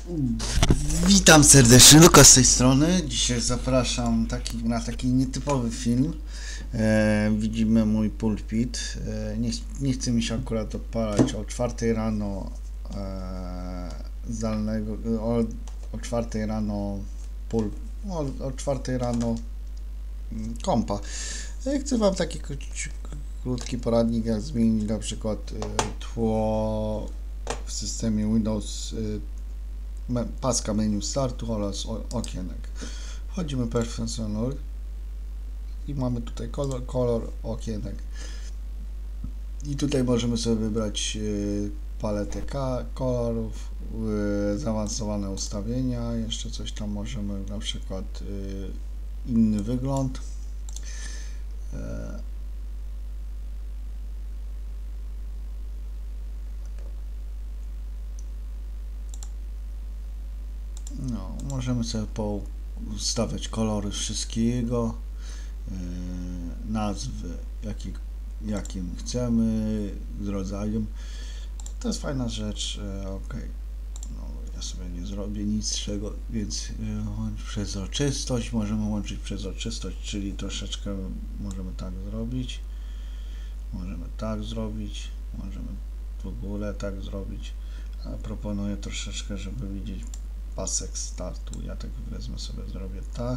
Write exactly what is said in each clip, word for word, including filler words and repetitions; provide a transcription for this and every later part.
Witam serdecznie, Lukas z tej strony. Dzisiaj zapraszam taki, na taki nietypowy film. E, widzimy mój pulpit. E, nie, nie chce mi się akurat odpalać o czwartej rano e, zdalnego, o, o czwartej rano pul, o, o czwartej rano kompa. E, chcę wam taki krótki poradnik, jak zmienić na przykład e, tło w systemie Windows, e, paska menu startu oraz okienek. Wchodzimy Professional i mamy tutaj kolor, kolor okienek. I tutaj możemy sobie wybrać y, paletę kolorów, y, zaawansowane ustawienia, jeszcze coś tam możemy, na przykład y, inny wygląd. Y, No, możemy sobie poustawiać kolory wszystkiego, yy, nazwy, jaki, jakim chcemy, z rodzajem. To jest fajna rzecz. Yy, ok, no, ja sobie nie zrobię nic z czego, więc yy, przezroczystość możemy łączyć przezroczystość, czyli troszeczkę możemy tak zrobić, możemy tak zrobić, możemy w ogóle tak zrobić. A proponuję troszeczkę, żeby widzieć pasek startu. Ja tak wezmę sobie, zrobię tak.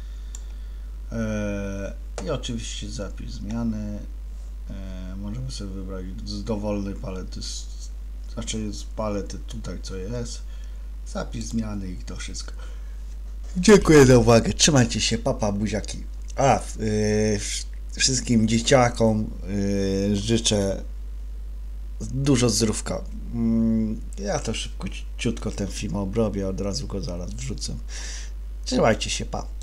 Eee, I oczywiście zapis zmiany. Eee, możemy sobie wybrać z dowolnej palety, z, znaczy z palety tutaj co jest. Zapis zmiany i to wszystko. Dziękuję za uwagę. Trzymajcie się, papa, buziaki. A, yy, wszystkim dzieciakom yy, życzę dużo zdrówka. Ja to szybko, ciutko ten film obrobię, od razu go zaraz wrzucę. Trzymajcie się, pa.